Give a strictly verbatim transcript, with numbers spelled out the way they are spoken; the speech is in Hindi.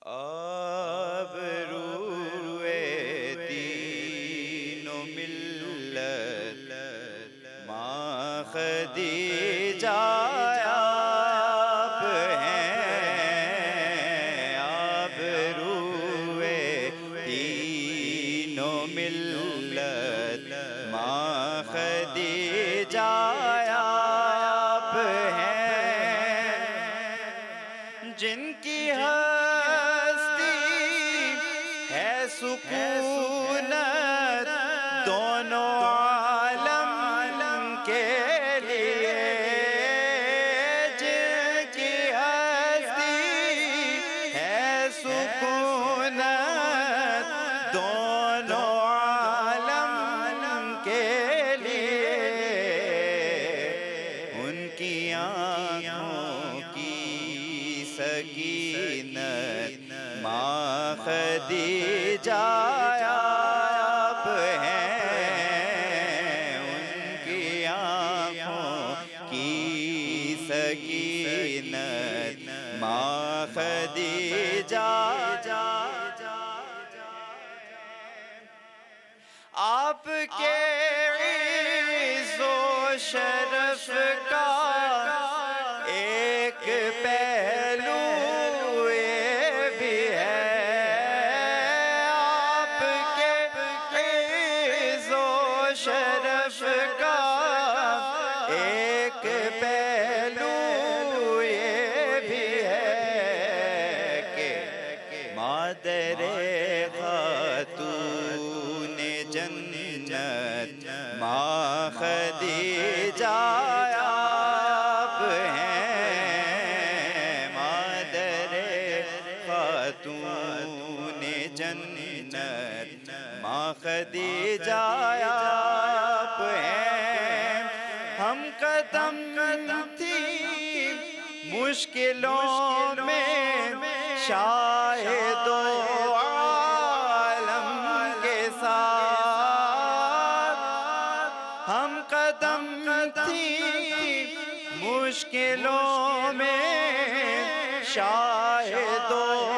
आबरूए दीनो मिल्लत माँ खदीजा आप हैं। आबरूए दीनो मिल्लत माँ खदीजा आप हैं। जिनकी सुकूनत दोनों आलम के लिए, जिनकी हस्ती है सुकूनत दोनों आलम के लिए, उनकी आँखों की सकीनत माँ खदीजा आप हैं। उनकी आँखों की सकीनत माँ खदीजा आपके इज़्ज़ो शरफ का एक पहलू शरफ का एक पहलू ये भी है कि मादरे खातून जन्नत माँ खदीजा आप हैं। मादरे खातून जन्नत माँ खदीजा आप हैं। हम कदम थी मुश्किलों में शाहिदो आलम के साथ। हम कदम थी मुश्किलों में शाहिदो